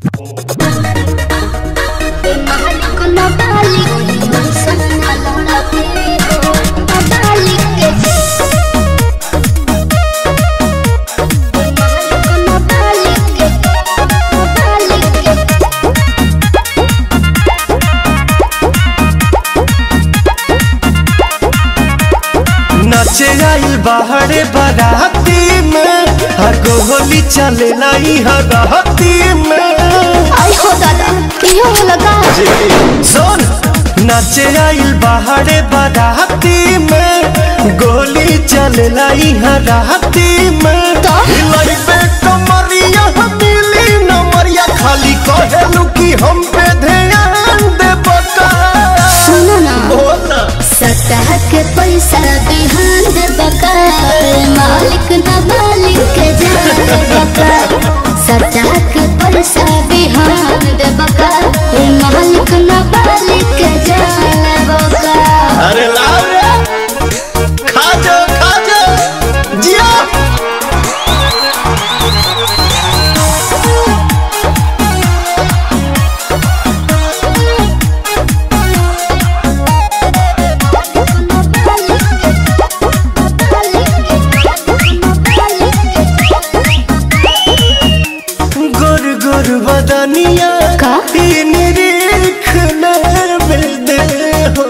नाचे आइल बाहरे बाराती में हगो होली चले लाई हराती में। आई हो दादा क्यों लगा सुन नाचे आइल बाहरे बाराती में गोली चले लाई हराती में। तो हिलाई पे कमरिया दिली नमरिया खाली कहेलू कि हम पे ध्यान दे बका। सुनो ना बोला सतह के पैसा बिहान दे बका मालिक ना मालिक के जान बका। सतह के पैसा बिहान दे बका मालिक ना मालिक के जान बका। अरे लाओ रे खा जा जिया। गोर गोर बदनिया का निरीख दे हो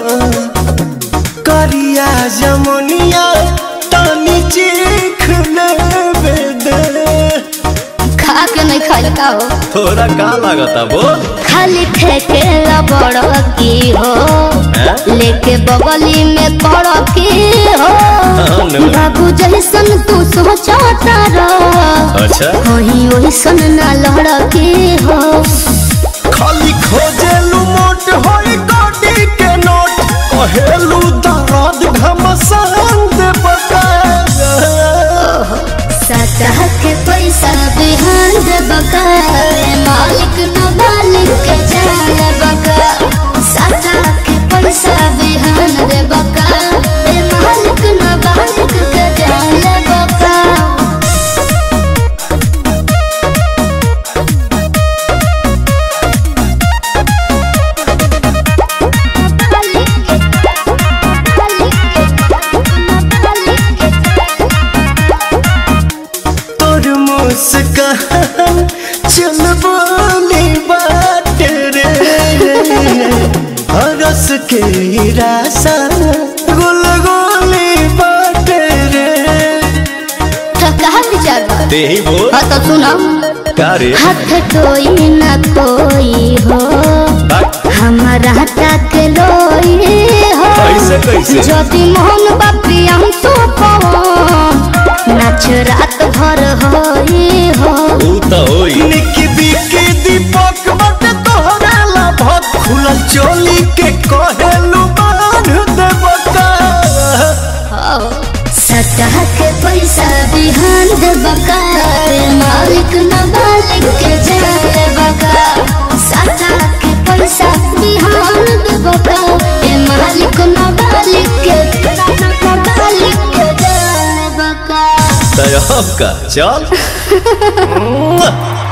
करिया जमुनिया तानी चीख दे। खा के नहीं खाई का हो थोड़ा का लागता बोल खाली ठेके बड़ की हो लेके बगली में पड़ की हो। बाबू जैसन तू सोचता रह अच्छा वही वैसन ना लड़की हो। खाली खोजेलू मोट होई गोडी के नोट कहेलू दर्द घमसान दे बका। सतह के पैसा बिहान दे बका मालिक न मालिक के जान बका। सतह के पैसा बिहान दे बका मालिक न मालिक के जान बका। तोर मुस्कान चल बोली बात रे हरस के रासा गुल गोली बात रे। कहा विचार बा ते ही बोल हाँ तो सुना का रे हाथ कोई न कोई हो हमारा तक लोई हो। कैसे ज्योति मोहन बापी हम तो नाच रात भर होई हो। निकी बिकी दीपक बट तोहरा लाभत खुलल चोली के कहेलू बांध दे बका। सतह के पैसा बिहान दे बका मालिक न मालिक के जान बका। सतह के पैसा बिहान दे बका मालिक न मालिक के जान बका। तय का चल